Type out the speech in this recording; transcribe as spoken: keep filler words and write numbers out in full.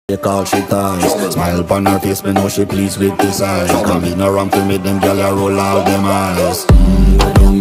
She call she ties. Smile upon her face, me know she pleased with this eye. Come in around to make them gyal a roll out them eyes. Mm,